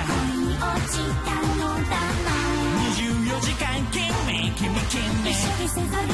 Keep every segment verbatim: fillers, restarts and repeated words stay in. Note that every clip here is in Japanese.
にじゅうよじかん懸命君懸命意識せざるを得ません。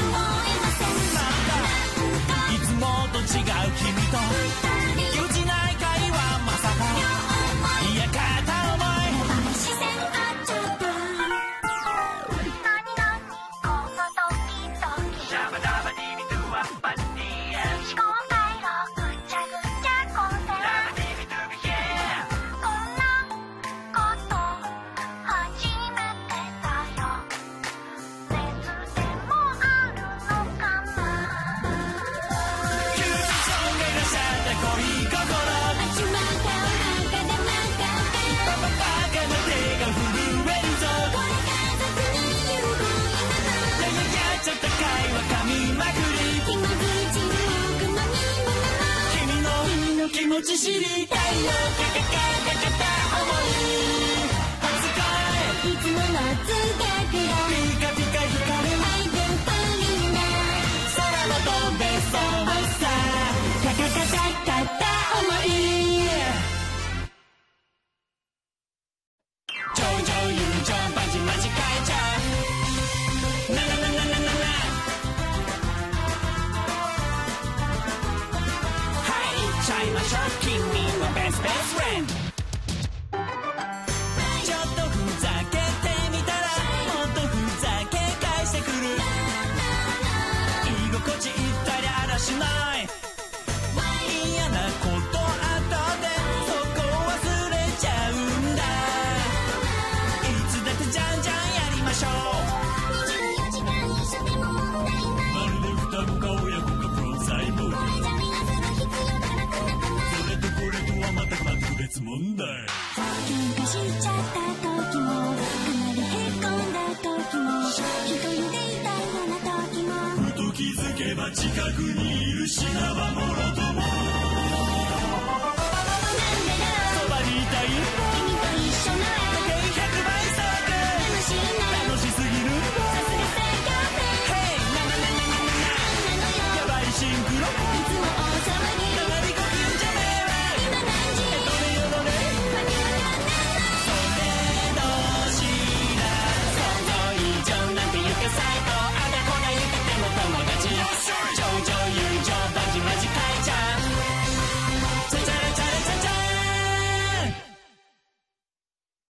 いつもと違う君とぎこちない会話まさかいや片思い視線合っちゃった何々この時々シャバダバディビドゥワッパディエ思考回路ぐちゃぐちゃ混戦ダバディビドゥビヘこんなこと初めてだよ。別でもあるのかな。急に衝撃がしちゃった恋心始まったお腹でまたパパパカな手が震えるぞ。これが雑に言う恋なの。やややちょっと会話噛みまくり気まずい沈黙の君の気持ち知りたいよ。かかかかかた思い初恋いつもの通学路ピカピカ光るアイドルパリンだ空も飛べそうさかかかかかた思いちょいちょい友情バチバチ変えちゃうなななななななはい行っちゃいましょう君のベストベストフレンドちょっとふざけてみたらもっとふざけ返してくる居心地いったりあらしない嫌なことあったでそこ忘れちゃうんだいつだってじゃんじゃんやりましょうにじゅうよじかん一緒でも問題ないまるで双子か親子かプロ細胞これじゃリハーサル必要なくなくなくないそれとこれとはまた全く別問題喧嘩しちゃった時もかなりへこんだ時も一人でいたいような時もふと気づけば近くにいるシナバモラ